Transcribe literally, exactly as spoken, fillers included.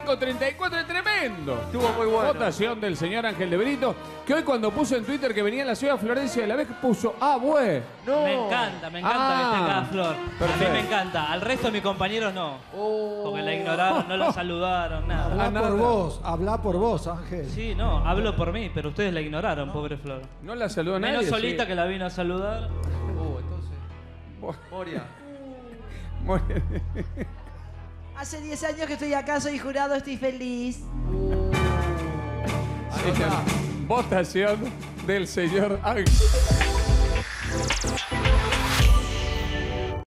treinta y cuatro es tremendo. Estuvo muy bueno. Votación del señor Ángel de Brito, que hoy cundo puso en Twitter que venía a la ciudad de Florencia de la Vez, puso, ah, güey. No. Me encanta, me encanta Ah, que esté acá Flor. perfecto. A mí me encanta. Al resto de mis compañeros no. Oh. Porque la ignoraron, no la saludaron, nada. Habla Ah, nada. por vos, habla por vos, Ángel. Sí, no, hablo por mí, pero ustedes la ignoraron, pobre Flor. No la saludó nadie. Menos Solita sí. que la vino a saludar. Oh, entonces. Moria. Muy bien. Hace diez años que estoy acá, soy jurado, estoy feliz. Votación del señor Ángel.